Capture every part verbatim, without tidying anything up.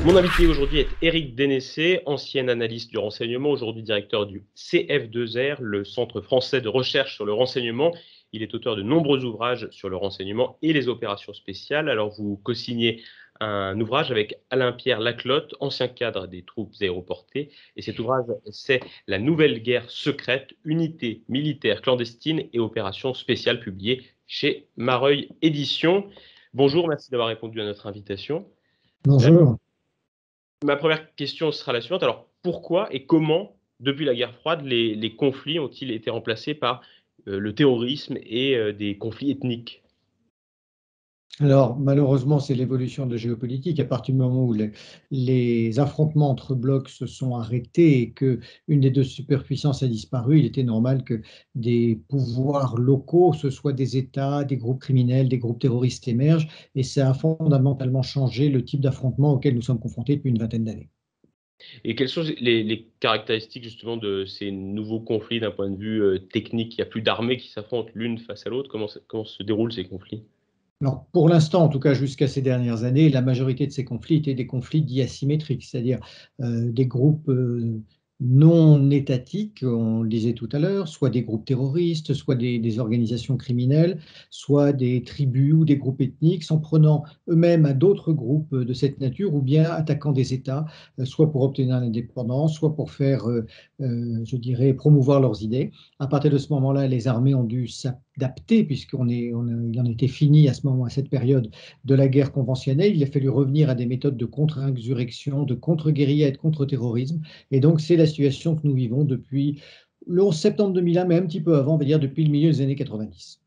Mon invité aujourd'hui est Éric Dénessé, ancien analyste du renseignement, aujourd'hui directeur du C F deux R, le Centre français de recherche sur le renseignement. Il est auteur de nombreux ouvrages sur le renseignement et les opérations spéciales. Alors vous co-signez un ouvrage avec Alain-Pierre Laclotte, ancien cadre des troupes aéroportées. Et cet ouvrage, c'est La nouvelle guerre secrète, unités militaires clandestines et opérations spéciales, publié chez Mareuil Éditions. Bonjour, merci d'avoir répondu à notre invitation. Bonjour. Ma première question sera la suivante. Alors, pourquoi et comment, depuis la guerre froide, les, les conflits ont-ils été remplacés par euh, le terrorisme et euh, des conflits ethniques? Alors, malheureusement, c'est l'évolution de la géopolitique. À partir du moment où les, les affrontements entre blocs se sont arrêtés et qu'une des deux superpuissances a disparu, il était normal que des pouvoirs locaux, ce soit des États, des groupes criminels, des groupes terroristes émergent. Et ça a fondamentalement changé le type d'affrontement auquel nous sommes confrontés depuis une vingtaine d'années. Et quelles sont les, les caractéristiques justement de ces nouveaux conflits d'un point de vue euh, technique? Il n'y a plus d'armées qui s'affrontent l'une face à l'autre. Comment, ça- comment se déroulent ces conflits? Alors, pour l'instant, en tout cas jusqu'à ces dernières années, la majorité de ces conflits étaient des conflits dits asymétriques, c'est-à-dire euh, des groupes euh, non étatiques, on le disait tout à l'heure, soit des groupes terroristes, soit des, des organisations criminelles, soit des tribus ou des groupes ethniques, s'en prenant eux-mêmes à d'autres groupes de cette nature, ou bien attaquant des États, euh, soit pour obtenir l'indépendance, soit pour faire, euh, euh, je dirais, promouvoir leurs idées. À partir de ce moment-là, les armées ont dû s'adapter, puisqu'on est, on a, il en était fini à ce moment, à cette période de la guerre conventionnelle. Il a fallu revenir à des méthodes de contre-insurrection, de contre-guérilla et de contre-terrorisme. Et donc, c'est la situation que nous vivons depuis le onze septembre deux mille un, mais un petit peu avant, on va dire depuis le milieu des années quatre-vingt-dix.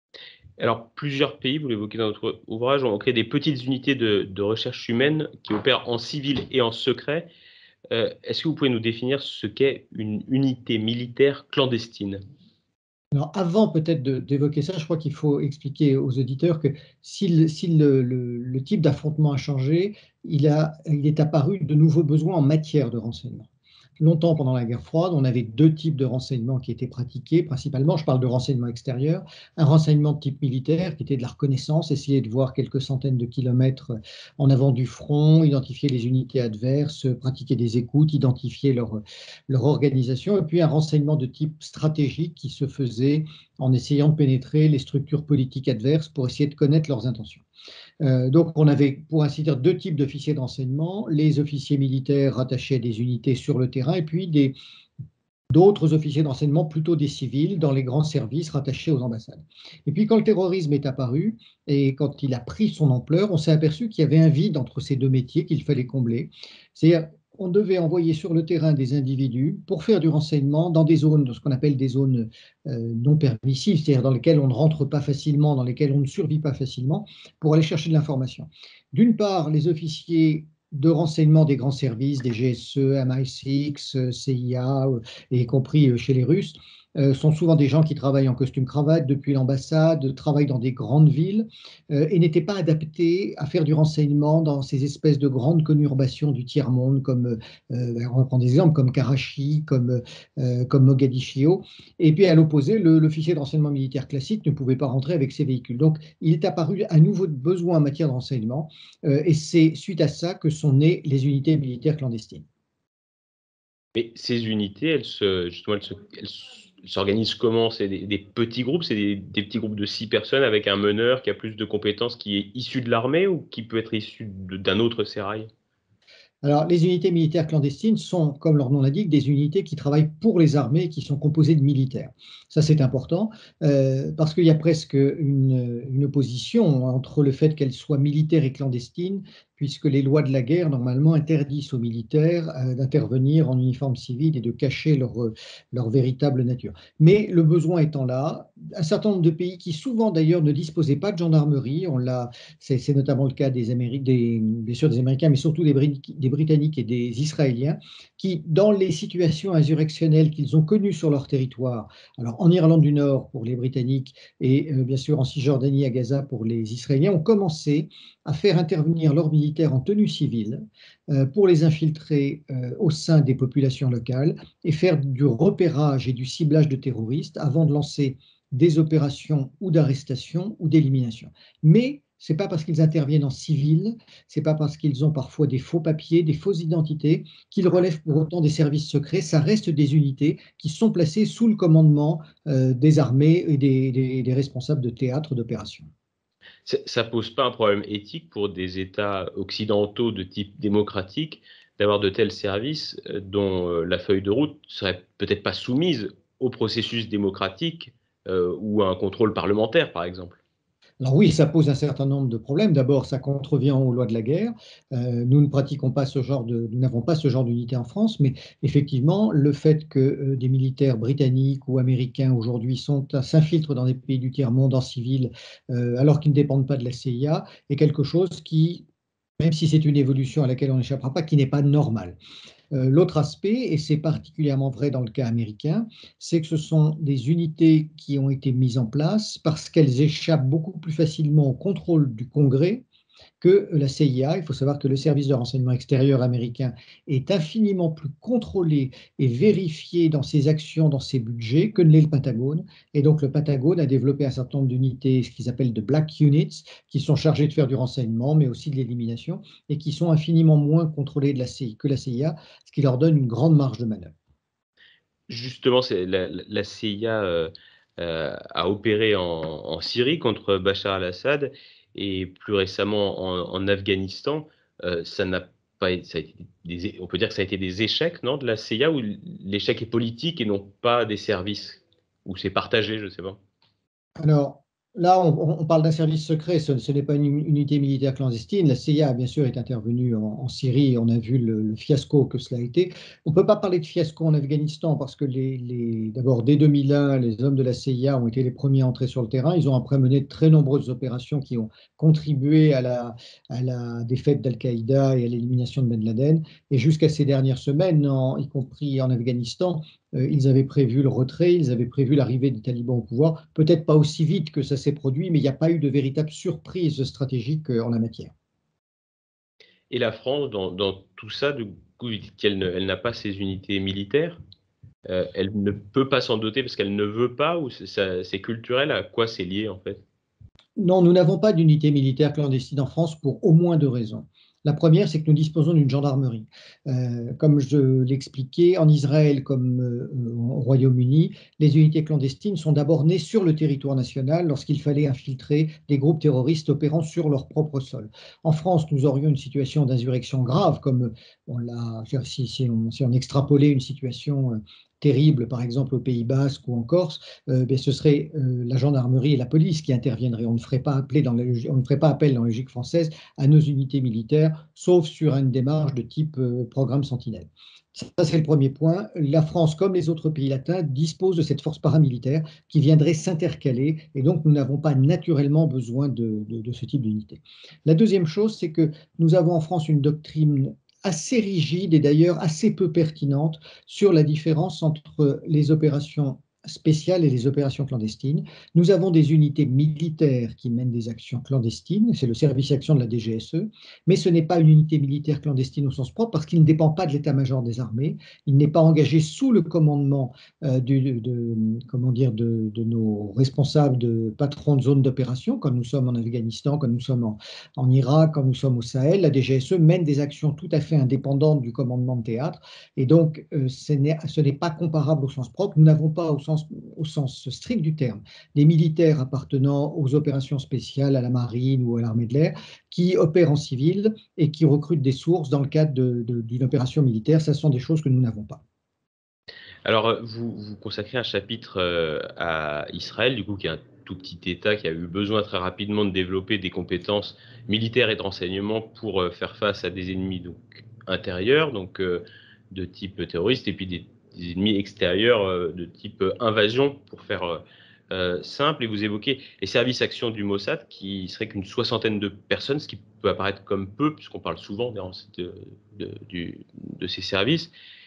Alors, plusieurs pays, vous l'évoquez dans votre ouvrage, ont créé des petites unités de, de recherche humaine qui opèrent en civil et en secret. Euh, Est-ce que vous pouvez nous définir ce qu'est une unité militaire clandestine? Alors, avant peut-être de- d'évoquer ça, je crois qu'il faut expliquer aux auditeurs que si le, si le- le- le type d'affrontement a changé, il a, il est apparu de nouveaux besoins en matière de renseignement. Longtemps, pendant la guerre froide, on avait deux types de renseignements qui étaient pratiqués, principalement, je parle de renseignement extérieur, un renseignement de type militaire qui était de la reconnaissance, essayer de voir quelques centaines de kilomètres en avant du front, identifier les unités adverses, pratiquer des écoutes, identifier leur, leur organisation, et puis un renseignement de type stratégique qui se faisait en essayant de pénétrer les structures politiques adverses pour essayer de connaître leurs intentions. Euh, donc, on avait, pour ainsi dire, deux types d'officiers de renseignement, les officiers militaires rattachés à des unités sur le terrain, et puis des, d'autres officiers de renseignement, plutôt des civils, dans les grands services rattachés aux ambassades. Et puis, quand le terrorisme est apparu, et quand il a pris son ampleur, on s'est aperçu qu'il y avait un vide entre ces deux métiers qu'il fallait combler. C'est-à-dire, on devait envoyer sur le terrain des individus pour faire du renseignement dans des zones, ce qu'on appelle des zones euh, non permissives, c'est-à-dire dans lesquelles on ne rentre pas facilement, dans lesquelles on ne survit pas facilement, pour aller chercher de l'information. D'une part, les officiers de renseignement des grands services, des G S E, M I six, C I A, et y compris chez les Russes, euh, sont souvent des gens qui travaillent en costume-cravate depuis l'ambassade, travaillent dans des grandes villes euh, et n'étaient pas adaptés à faire du renseignement dans ces espèces de grandes conurbations du tiers-monde, comme, euh, on va prendre des exemples, comme Karachi, comme, euh, comme Mogadiscio. Et puis à l'opposé, le, l'officier de renseignement militaire classique ne pouvait pas rentrer avec ses véhicules. Donc il est apparu un nouveau besoin en matière de renseignement euh, et c'est suite à ça que sont nées les unités militaires clandestines. Mais ces unités, elles se, justement, elles se- elles s'organisent comment? C'est des, des petits groupes, c'est des, des petits groupes de six personnes avec un meneur qui a plus de compétences, qui est issu de l'armée ou qui peut être issu de- d'un autre sérail? Alors, les unités militaires clandestines sont, comme leur nom l'indique, des unités qui travaillent pour les armées, qui sont composées de militaires. Ça, c'est important, euh, parce qu'il y a presque une, une opposition entre le fait qu'elles soient militaires et clandestines, puisque les lois de la guerre, normalement, interdisent aux militaires euh, d'intervenir en uniforme civil et de cacher leur, leur véritable nature. Mais le besoin étant là, un certain nombre de pays qui souvent d'ailleurs ne disposaient pas de gendarmerie, on l'a, c'est, c'est notamment le cas des Américains, des, bien sûr des Américains, mais surtout des, Brit- des Britanniques et des Israéliens, qui, dans les situations insurrectionnelles qu'ils ont connues sur leur territoire, alors en Irlande du Nord pour les Britanniques et euh, bien sûr en Cisjordanie à Gaza pour les Israéliens, ont commencé à faire intervenir leurs militaires en tenue civile euh, pour les infiltrer euh, au sein des populations locales et faire du repérage et du ciblage de terroristes avant de lancer des opérations ou d'arrestation ou d'élimination. Mais c'est pas parce qu'ils interviennent en civil, c'est pas parce qu'ils ont parfois des faux papiers, des fausses identités, qu'ils relèvent pour autant des services secrets. Ça reste des unités qui sont placées sous le commandement euh, des armées et des, des- des responsables de théâtre d'opération. Ça pose pas un problème éthique pour des États occidentaux de type démocratique d'avoir de tels services euh, dont euh, la feuille de route serait peut-être pas soumise au processus démocratique euh, ou à un contrôle parlementaire, par exemple? Alors oui, ça pose un certain nombre de problèmes. D'abord, ça contrevient aux lois de la guerre. Euh, nous ne pratiquons pas ce genre de, nous n'avons pas ce genre d'unité en France, mais effectivement, le fait que euh, des militaires britanniques ou américains aujourd'hui sont s'infiltrent dans des pays du tiers-monde en civil, euh, alors qu'ils ne dépendent pas de la C I A, est quelque chose qui, même si c'est une évolution à laquelle on n'échappera pas, qui n'est pas normal. Euh, L'autre aspect, et c'est particulièrement vrai dans le cas américain, c'est que ce sont des unités qui ont été mises en place parce qu'elles échappent beaucoup plus facilement au contrôle du Congrès que la C I A. Il faut savoir que le service de renseignement extérieur américain est infiniment plus contrôlé et vérifié dans ses actions, dans ses budgets, que ne l'est le Pentagone. Et donc le Pentagone a développé un certain nombre d'unités, ce qu'ils appellent de black units, qui sont chargées de faire du renseignement, mais aussi de l'élimination, et qui sont infiniment moins contrôlées de la C I A que la C I A, ce qui leur donne une grande marge de manœuvre. Justement, c'est la, la C I A euh, euh, a opéré en, en Syrie contre Bachar al-Assad et plus récemment en, en Afghanistan. Euh, ça n'a pas, ça a été des- on peut dire que ça a été des échecs, non, de la C I A, où l'échec est politique et non pas des services, où c'est partagé, je ne sais pas. Alors là, on, on parle d'un service secret, ce, ce n'est pas une unité militaire clandestine. La C I A, bien sûr, est intervenue en, en Syrie et on a vu le, le fiasco que cela a été. On ne peut pas parler de fiasco en Afghanistan parce que les, les- d'abord, dès deux mille un, les hommes de la C I A ont été les premiers à entrer sur le terrain. Ils ont après mené de très nombreuses opérations qui ont contribué à la, à la défaite d'Al-Qaïda et à l'élimination de Ben Laden. Et jusqu'à ces dernières semaines, en- y compris en Afghanistan, euh, ils avaient prévu le retrait, ils avaient prévu l'arrivée des talibans au pouvoir, peut-être pas aussi vite que ça s'est produit, mais il n'y a pas eu de véritable surprise stratégique euh, en la matière. Et la France, dans, dans tout ça, du coup, vous dites qu'elle ne- elle n'a pas ses unités militaires. Euh, elle ne peut pas s'en doter parce qu'elle ne veut pas, ou c'est ça- c'est culturel, à quoi c'est lié en fait? Non, nous n'avons pas d'unité militaire clandestine en France pour au moins deux raisons. La première, c'est que nous disposons d'une gendarmerie. Euh, comme je l'expliquais, en Israël comme euh, au Royaume-Uni, les unités clandestines sont d'abord nées sur le territoire national lorsqu'il fallait infiltrer des groupes terroristes opérant sur leur propre sol. En France, nous aurions une situation d'insurrection grave, comme on l'a, si, si on, si on extrapolait une situation euh, terrible, par exemple au Pays Basque ou en Corse, euh, bien, ce serait euh, la gendarmerie et la police qui interviendraient. On ne ferait pas, appeler dans la, on ne ferait pas appel dans la logique française à nos unités militaires, sauf sur une démarche de type euh, programme Sentinelle. Ça, c'est le premier point. La France, comme les autres pays latins, dispose de cette force paramilitaire qui viendrait s'intercaler et donc nous n'avons pas naturellement besoin de, de, de ce type d'unité. La deuxième chose, c'est que nous avons en France une doctrine assez rigide et d'ailleurs assez peu pertinente sur la différence entre les opérations spéciales et les opérations clandestines. Nous avons des unités militaires qui mènent des actions clandestines, c'est le service action de la D G S E, mais ce n'est pas une unité militaire clandestine au sens propre parce qu'il ne dépend pas de l'état-major des armées, il n'est pas engagé sous le commandement euh, du, de, comment dire, de, de, nos responsables de patrons de zone d'opération, quand nous sommes en Afghanistan, quand nous sommes en, en Irak, quand nous sommes au Sahel. La D G S E mène des actions tout à fait indépendantes du commandement de théâtre et donc euh, ce n'est pas comparable au sens propre. Nous n'avons pas au sens, au sens strict du terme des militaires appartenant aux opérations spéciales, à la marine ou à l'armée de l'air, qui opèrent en civil et qui recrutent des sources dans le cadre d'une opération militaire. Ce sont des choses que nous n'avons pas. Alors, euh, vous, vous consacrez un chapitre euh, à Israël, du coup, qui est un tout petit État qui a eu besoin très rapidement de développer des compétences militaires et de renseignement pour euh, faire face à des ennemis donc, intérieurs, donc euh, de type terroriste, et puis des, des ennemis extérieurs euh, de type euh, invasion, pour faire euh, euh, simple. Et vous évoquez les services actions du Mossad, qui serait qu'une soixantaine de personnes, ce qui peut apparaître comme peu, puisqu'on parle souvent de, de, de, du- de ces services.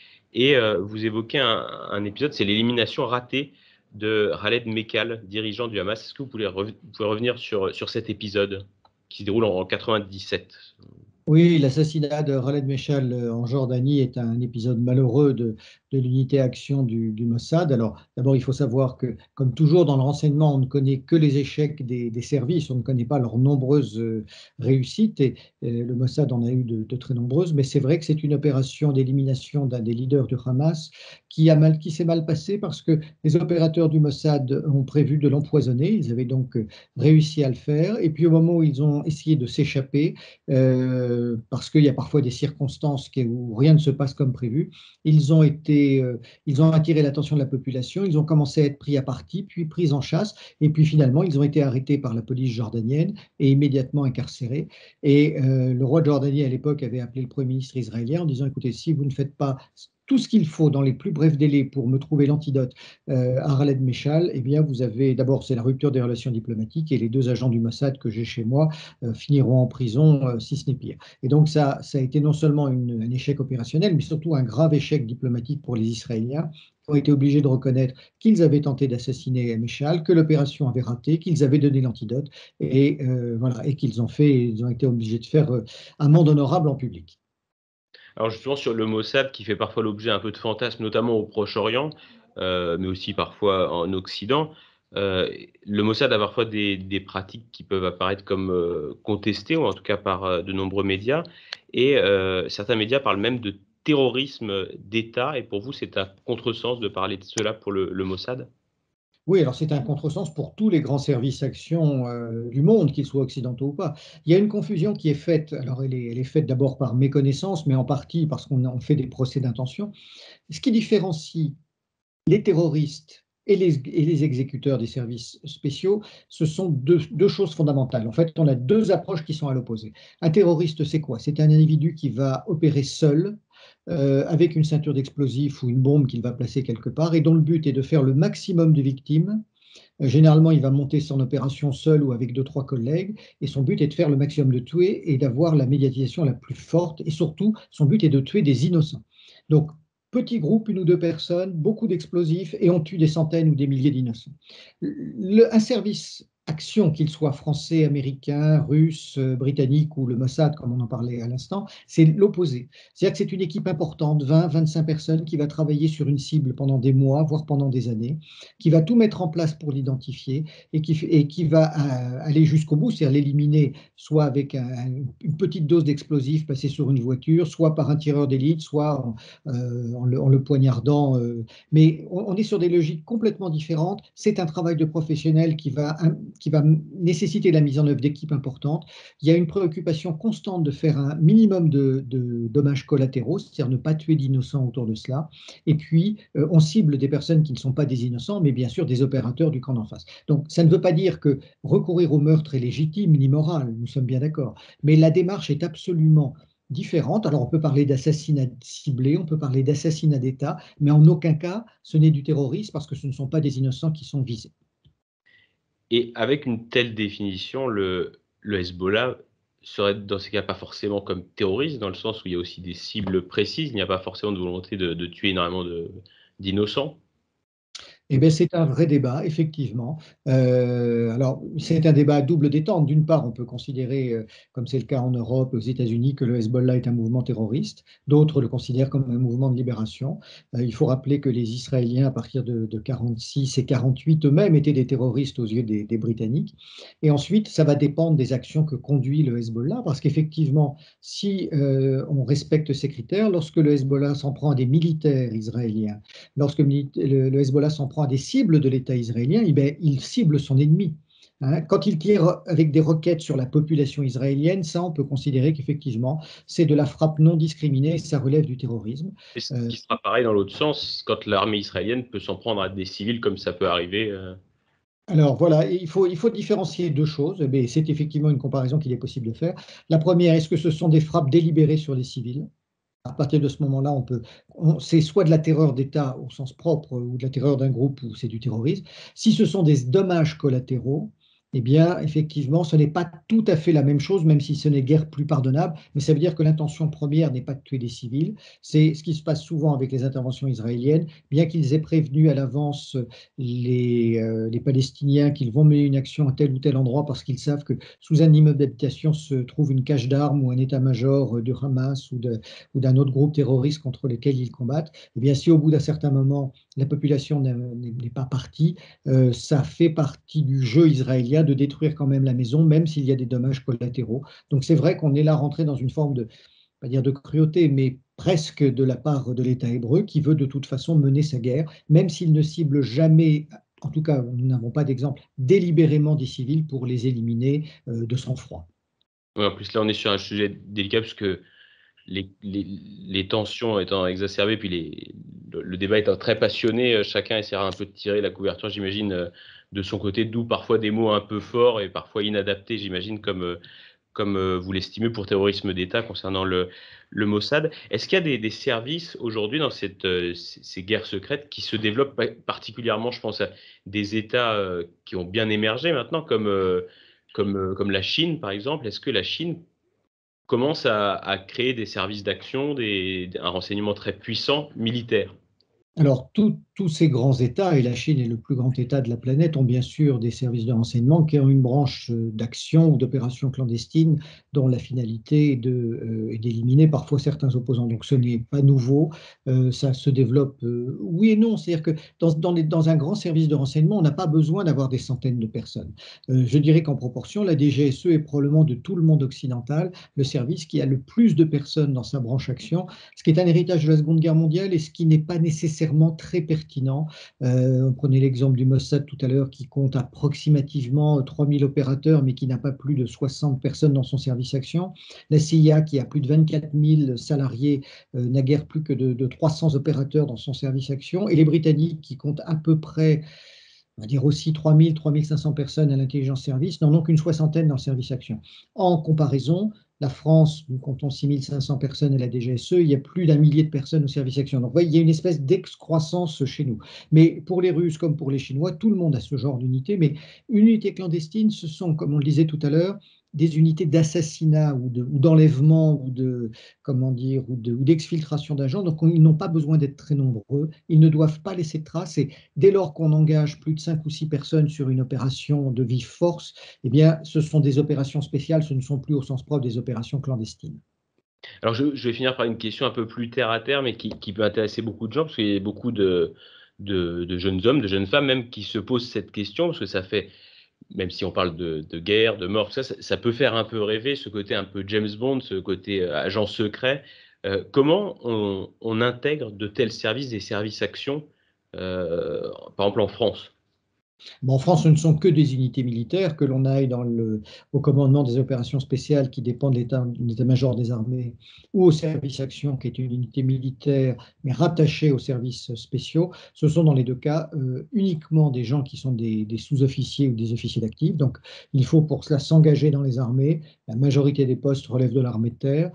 Et euh, vous évoquez un, un épisode, c'est l'élimination ratée de Khaled Mekal, dirigeant du Hamas. Est-ce que vous pouvez, rev- vous pouvez revenir sur, sur cet épisode qui se déroule en, en quatre-vingt-dix-sept? Oui, l'assassinat de Khaled Meshal euh, en Jordanie est un épisode malheureux de, de l'unité action du, du Mossad. Alors, d'abord, il faut savoir que, comme toujours dans le renseignement, on ne connaît que les échecs des, des services, on ne connaît pas leurs nombreuses euh, réussites, et, euh, le Mossad en a eu de, de très nombreuses, mais c'est vrai que c'est une opération d'élimination d'un des leaders du Hamas qui a mal, qui s'est mal passée parce que les opérateurs du Mossad ont prévu de l'empoisonner, ils avaient donc euh, réussi à le faire, et puis au moment où ils ont essayé de s'échapper, euh, parce qu'il y a parfois des circonstances qui- où rien ne se passe comme prévu. Ils ont été, euh, ils ont attiré l'attention de la population, ils ont commencé à être pris à partie, puis pris en chasse, et puis finalement, ils ont été arrêtés par la police jordanienne et immédiatement incarcérés. Et euh, le roi de Jordanie, à l'époque, avait appelé le Premier ministre israélien en disant, écoutez, si vous ne faites pas tout ce qu'il faut dans les plus brefs délais pour me trouver l'antidote euh, à Khaled Meshal, eh bien, vous avez d'abord, c'est la rupture des relations diplomatiques, et les deux agents du Mossad que j'ai chez moi euh, finiront en prison, euh, si ce n'est pire. Et donc ça, ça a été non seulement une- un échec opérationnel, mais surtout un grave échec diplomatique pour les Israéliens, qui ont été obligés de reconnaître qu'ils avaient tenté d'assassiner Meshal, que l'opération avait raté, qu'ils avaient donné l'antidote, et euh, voilà, et qu'ils ont fait, ils ont été obligés de faire euh, amende honorable en public. Alors justement sur le Mossad qui fait parfois l'objet un peu de fantasmes, notamment au Proche-Orient, heu, mais aussi parfois en Occident, heu, le Mossad a parfois des des pratiques qui peuvent apparaître comme, heu, contestées ou en tout cas par, heu, de nombreux médias et heu, certains médias parlent même de terrorisme, d'État et pour vous c'est un contresens de parler de cela pour le le Mossad? Oui, alors c'est un contresens pour tous les grands services actions euh, du monde, qu'ils soient occidentaux ou pas. Il y a une confusion qui est faite, alors elle est, elle est faite d'abord par méconnaissance, mais en partie parce qu'on en fait des procès d'intention. Ce qui différencie les terroristes et les, et les exécuteurs des services spéciaux, ce sont deux, deux choses fondamentales. En fait, on a deux approches qui sont à l'opposé. Un terroriste, c'est quoi? C'est un individu qui va opérer seul, euh, avec une ceinture d'explosifs ou une bombe qu'il va placer quelque part, et dont le but est de faire le maximum de victimes. Euh, Généralement, il va monter son opération seul ou avec deux, trois collègues, et son but est de faire le maximum de tuer et d'avoir la médiatisation la plus forte, et surtout, son but est de tuer des innocents. Donc, petit groupe, une ou deux personnes, beaucoup d'explosifs, et on tue des centaines ou des milliers d'innocents. Le- Un service action, qu'il soit français, américain, russe, euh, britannique ou le Mossad, comme on en parlait à l'instant, c'est l'opposé. C'est-à-dire que c'est une équipe importante, vingt, vingt-cinq personnes, qui va travailler sur une cible pendant des mois, voire pendant des années, qui va tout mettre en place pour l'identifier, et qui, et qui va euh, aller jusqu'au bout, c'est-à-dire l'éliminer soit avec un- une petite dose d'explosifs passée sur une voiture, soit par un tireur d'élite, soit en, euh, en le, en le poignardant. euh. Mais on, on est sur des logiques complètement différentes. C'est un travail de professionnel qui va, qui va nécessiter la mise en œuvre d'équipes importantes. Il y a une préoccupation constante de faire un minimum de, de dommages collatéraux, c'est-à-dire ne pas tuer d'innocents autour de cela. Et puis, euh, on cible des personnes qui ne sont pas des innocents, mais bien sûr des opérateurs du camp d'en face. Donc, ça ne veut pas dire que recourir au meurtre est légitime ni moral, nous sommes bien d'accord. Mais la démarche est absolument différente. Alors, on peut parler d'assassinat ciblé, on peut parler d'assassinat d'État, mais en aucun cas, ce n'est du terrorisme parce que ce ne sont pas des innocents qui sont visés. Et avec une telle définition, le le Hezbollah serait dans ces cas pas forcément comme terroriste, dans le sens où il y a aussi des cibles précises, il n'y a pas forcément de volonté de de tuer énormément de d'innocents? Eh bien, c'est un vrai débat, effectivement. Euh, alors, c'est un débat à double détente. D'une part, on peut considérer, euh, comme c'est le cas en Europe et aux États-Unis, que le Hezbollah est un mouvement terroriste. D'autres le considèrent comme un mouvement de libération. Euh, il faut rappeler que les Israéliens, à partir de, de quarante-six et quarante-huit, eux-mêmes étaient des terroristes aux yeux des, des Britanniques. Et ensuite, ça va dépendre des actions que conduit le Hezbollah, parce qu'effectivement, si euh, on respecte ces critères, lorsque le Hezbollah s'en prend à des militaires israéliens, lorsque le, le Hezbollah s'en prend à des cibles de l'État israélien, eh bien, il cible son ennemi. Hein. Quand il tire avec des roquettes sur la population israélienne, ça, on peut considérer qu'effectivement, c'est de la frappe non discriminée, ça relève du terrorisme. Et ce Euh, qui sera pareil dans l'autre sens, quand l'armée israélienne peut s'en prendre à des civils comme ça peut arriver, heu alors voilà, il faut, il faut différencier deux choses, mais c'est effectivement une comparaison qu'il est possible de faire. La première, est-ce que ce sont des frappes délibérées sur des civils? À partir de ce moment-là, on peut, on- c'est soit de la terreur d'État au sens propre ou de la terreur d'un groupe ou c'est du terrorisme. Si ce sont des dommages collatéraux, eh bien, effectivement, ce n'est pas tout à fait la même chose, même si ce n'est guère plus pardonnable, mais ça veut dire que l'intention première n'est pas de tuer des civils. C'est ce qui se passe souvent avec les interventions israéliennes, bien qu'ils aient prévenu à l'avance les, euh, les Palestiniens qu'ils vont mener une action à tel ou tel endroit parce qu'ils savent que sous un immeuble d'habitation se trouve une cache d'armes ou un état-major du Hamas ou de- ou d'un autre groupe terroriste contre lesquels ils combattent. Eh bien, si au bout d'un certain moment, la population n'est n'est pas partie, euh, ça fait partie du jeu israélien de détruire quand même la maison, même s'il y a des dommages collatéraux. Donc c'est vrai qu'on est là rentré dans une forme de, pas dire de cruauté, mais presque de la part de l'État hébreu qui veut de toute façon mener sa guerre, même s'il ne cible jamais, en tout cas nous n'avons pas d'exemple, délibérément des civils pour les éliminer euh, de sang-froid. Ouais, en plus, là, on est sur un sujet délicat parce que les, les, les tensions étant exacerbées, puis les, le, le débat étant très passionné, euh, chacun essaiera un peu de tirer la couverture, j'imagine, euh, de son côté, d'où parfois des mots un peu forts et parfois inadaptés, j'imagine, comme, euh, comme euh, vous l'estimez pour terrorisme d'État concernant le, le Mossad. Est-ce qu'il y a des, des services aujourd'hui dans cette, euh, ces, ces guerres secrètes qui se développent particulièrement, je pense à des États euh, qui ont bien émergé maintenant, comme, euh, comme, euh, comme la Chine, par exemple. Est-ce que la Chine commence à, à créer des services d'action, des, un renseignement très puissant militaire? Alors, tous tous ces grands États, et la Chine est le plus grand État de la planète, ont bien sûr des services de renseignement qui ont une branche euh, d'action ou d'opération clandestine dont la finalité est de, euh, est d'éliminer parfois certains opposants. Donc, ce n'est pas nouveau, euh, ça se développe, euh, oui et non. C'est-à-dire que dans, dans les- dans un grand service de renseignement, on n'a pas besoin d'avoir des centaines de personnes. Euh, je dirais qu'en proportion, la D G S E est probablement de tout le monde occidental le service qui a le plus de personnes dans sa branche action, ce qui est un héritage de la Seconde Guerre mondiale et ce qui n'est pas nécessairement très pertinent. Euh, on prenait l'exemple du Mossad tout à l'heure qui compte approximativement trois mille opérateurs mais qui n'a pas plus de soixante personnes dans son service action. La C I A qui a plus de vingt-quatre mille salariés euh, n'a guère plus que de, de trois cents opérateurs dans son service action. Et les Britanniques qui comptent à peu près on va dire aussi trois mille, trois mille cinq cents personnes à l'intelligence service, n'en ont qu'une soixantaine dans le service action. En comparaison, la France, nous comptons six mille cinq cents personnes à la D G S E, il y a plus d'un millier de personnes au service action. Donc, vous voyez, il y a une espèce d'excroissance chez nous. Mais pour les Russes comme pour les Chinois, tout le monde a ce genre d'unité. Mais une unité clandestine, ce sont, comme on le disait tout à l'heure, des unités d'assassinat ou de- ou d'enlèvement ou de, comment dire, ou de- ou d'exfiltration d'agents. Donc, on- ils n'ont pas besoin d'être très nombreux. Ils ne doivent pas laisser de traces. Et dès lors qu'on engage plus de cinq ou six personnes sur une opération de vive force, eh bien, ce sont des opérations spéciales, ce ne sont plus au sens propre des opérations clandestines. Alors, je, je vais finir par une question un peu plus terre à terre, mais qui, qui peut intéresser beaucoup de gens, parce qu'il y a beaucoup de, de, de jeunes hommes, de jeunes femmes même, qui se posent cette question, parce que ça fait, même si on parle de, de guerre, de mort, tout ça, ça, ça peut faire un peu rêver, ce côté un peu James Bond, ce côté euh, agent secret. Euh, comment on, on intègre de tels services, des services actions, euh, par exemple en France? Bon, en France, ce ne sont que des unités militaires, que l'on aille dans le, au commandement des opérations spéciales qui dépend de l'état- de l'état-major des armées ou au service action qui est une unité militaire mais rattachée aux services spéciaux. Ce sont dans les deux cas euh, uniquement des gens qui sont des, des sous-officiers ou des officiers d'actifs. Donc il faut pour cela s'engager dans les armées. La majorité des postes relèvent de l'armée de terre.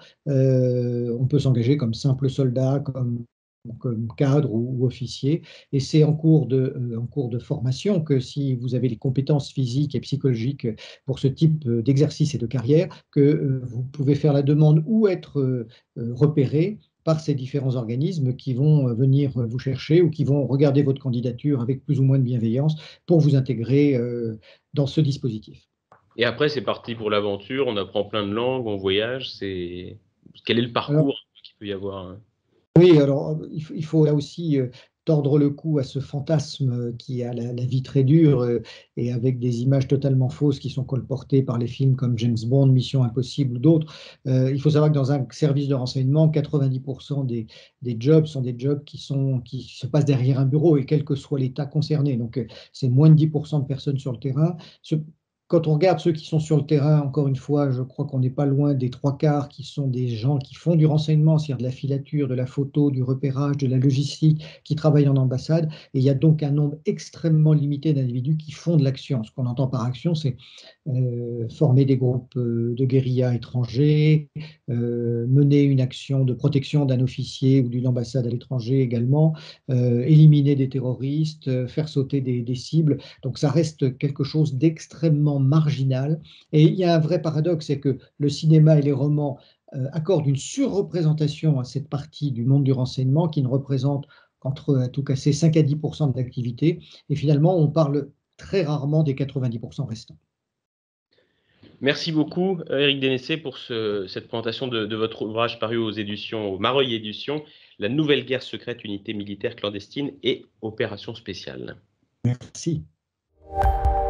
Euh, on peut s'engager comme simple soldat, comme comme cadre ou, ou officier. Et c'est en cours de, euh, en cours de formation que si vous avez les compétences physiques et psychologiques pour ce type euh, d'exercice et de carrière, que euh, vous pouvez faire la demande ou être euh, euh, repéré par ces différents organismes qui vont euh, venir vous chercher ou qui vont regarder votre candidature avec plus ou moins de bienveillance pour vous intégrer euh, dans ce dispositif. Et après, c'est parti pour l'aventure, on apprend plein de langues, on voyage, c'est... Quel est le Alors, parcours qu'il peut y avoir, hein? oui, alors il faut, il faut là aussi euh, tordre le cou à ce fantasme euh, qui a la, la vie très dure euh, et avec des images totalement fausses qui sont colportées par les films comme James Bond, Mission Impossible ou d'autres. Euh, il faut savoir que dans un service de renseignement, quatre-vingt-dix pour cent des, des jobs sont des jobs qui sont, qui se passent derrière un bureau et quel que soit l'État concerné. Donc euh, c'est moins de dix pour cent de personnes sur le terrain. Ce- Quand on regarde ceux qui sont sur le terrain, encore une fois, je crois qu'on n'est pas loin des trois quarts qui sont des gens qui font du renseignement, c'est-à-dire de la filature, de la photo, du repérage, de la logistique, qui travaillent en ambassade. Et il y a donc un nombre extrêmement limité d'individus qui font de l'action. Ce qu'on entend par action, c'est euh, former des groupes euh, de guérilla étrangers, euh, mener une action de protection d'un officier ou d'une ambassade à l'étranger également, euh, éliminer des terroristes, euh, faire sauter des, des cibles. Donc ça reste quelque chose d'extrêmement marginal. Et il y a un vrai paradoxe, c'est que le cinéma et les romans euh, accordent une surreprésentation à cette partie du monde du renseignement qui ne représente qu'entre, à tout casser, cinq à dix pour cent de l'activité. Et finalement, on parle très rarement des quatre-vingt-dix pour cent restants. Merci beaucoup, Éric Dénessé, pour ce, cette présentation de, de votre ouvrage paru aux éditions, au Mareuil Éditions, La nouvelle guerre secrète, unité militaire clandestine et opération spéciale. Merci.